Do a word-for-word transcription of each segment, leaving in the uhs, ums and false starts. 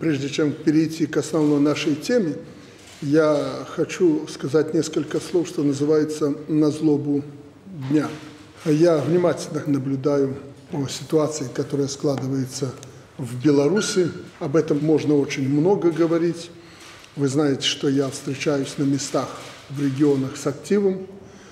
Прежде чем перейти к основной нашей теме, я хочу сказать несколько слов, что называется, на злобу дня. Я внимательно наблюдаю о ситуации, которая складывается в Беларуси. Об этом можно очень много говорить. Вы знаете, что я встречаюсь на местах в регионах с активом,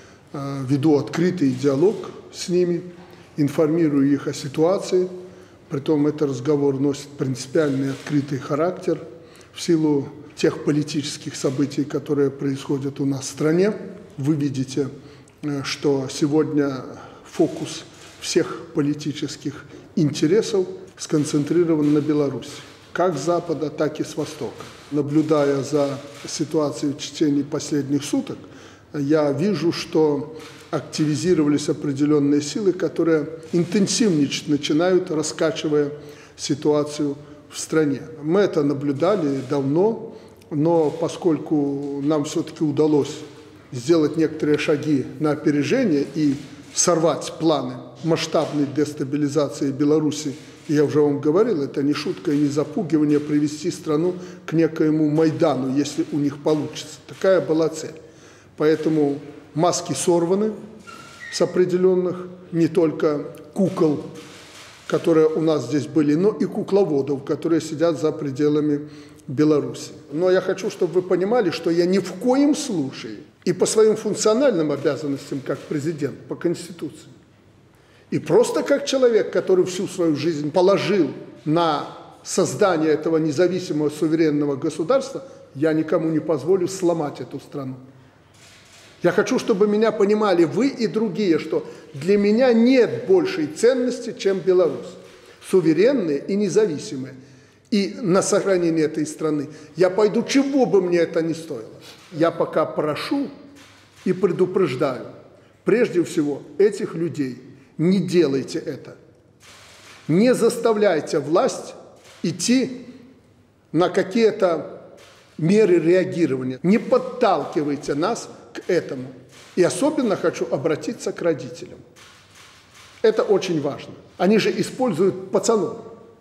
веду открытый диалог с ними, информирую их о ситуации. Притом этот разговор носит принципиальный открытый характер в силу тех политических событий, которые происходят у нас в стране. Вы видите, что сегодня фокус всех политических интересов сконцентрирован на Беларуси, как с запада, так и с востока. Наблюдая за ситуацией в течение последних суток, я вижу, что активизировались определенные силы, которые интенсивничать начинают, раскачивая ситуацию в стране. Мы это наблюдали давно, но поскольку нам все-таки удалось сделать некоторые шаги на опережение и сорвать планы масштабной дестабилизации Беларуси, и я уже вам говорил, это не шутка и не запугивание привести страну к некоему Майдану, если у них получится. Такая была цель. Поэтому маски сорваны с определенных не только кукол, которые у нас здесь были, но и кукловодов, которые сидят за пределами Беларуси. Но я хочу, чтобы вы понимали, что я ни в коем случае и по своим функциональным обязанностям как президент, по Конституции, и просто как человек, который всю свою жизнь положил на создание этого независимого суверенного государства, я никому не позволю сломать эту страну. Я хочу, чтобы меня понимали вы и другие, что для меня нет большей ценности, чем Беларусь. Суверенные и независимые. И на сохранение этой страны я пойду, чего бы мне это ни стоило. Я пока прошу и предупреждаю, прежде всего, этих людей, не делайте это. Не заставляйте власть идти на какие-то меры реагирования. Не подталкивайте нас к этому. И особенно хочу обратиться к родителям. Это очень важно. Они же используют пацанов.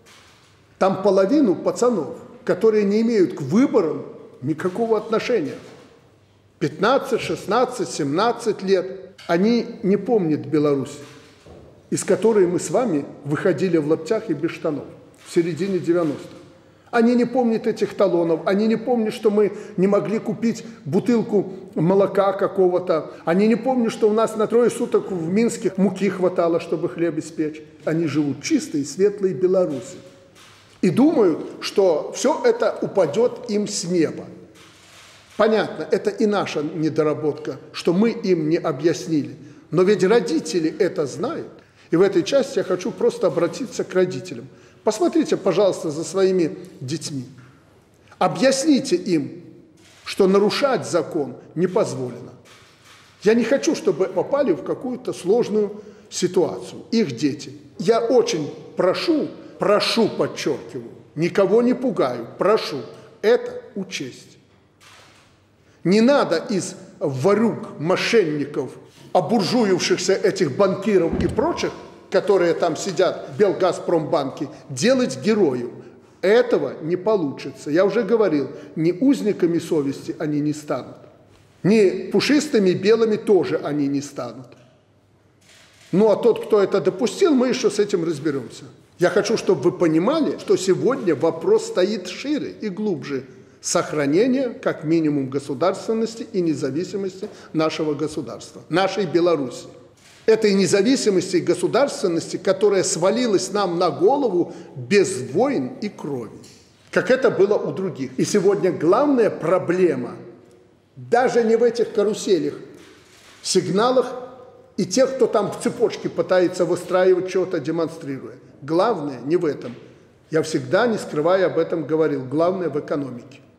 Там половину пацанов, которые не имеют к выборам никакого отношения. пятнадцать, шестнадцать, семнадцать лет. Они не помнят Беларусь, из которой мы с вами выходили в лаптях и без штанов в середине девяностых. Они не помнят этих талонов, они не помнят, что мы не могли купить бутылку молока какого-то, они не помнят, что у нас на трое суток в Минске муки хватало, чтобы хлеб испечь. Они живут чистой, светлой Беларуси и думают, что все это упадет им с неба. Понятно, это и наша недоработка, что мы им не объяснили. Но ведь родители это знают. И в этой части я хочу просто обратиться к родителям. Посмотрите, пожалуйста, за своими детьми. Объясните им, что нарушать закон не позволено. Я не хочу, чтобы попали в какую-то сложную ситуацию. Их дети. Я очень прошу, прошу, подчеркиваю, никого не пугаю, прошу это учесть. Не надо из ворюг, мошенников, обуржуившихся этих банкиров и прочих, которые там сидят в Белгазпромбанке, делать героев. Этого не получится. Я уже говорил, ни узниками совести они не станут, ни пушистыми белыми тоже они не станут. Ну а тот, кто это допустил, мы еще с этим разберемся. Я хочу, чтобы вы понимали, что сегодня вопрос стоит шире и глубже. Сохранение, как минимум, государственности и независимости нашего государства, нашей Беларуси. Этой независимости и государственности, которая свалилась нам на голову без войн и крови, как это было у других. И сегодня главная проблема, даже не в этих каруселях, сигналах и тех, кто там в цепочке пытается выстраивать что-то, демонстрируя. Главное не в этом. Я всегда, не скрывая об этом, говорил, главное в экономике.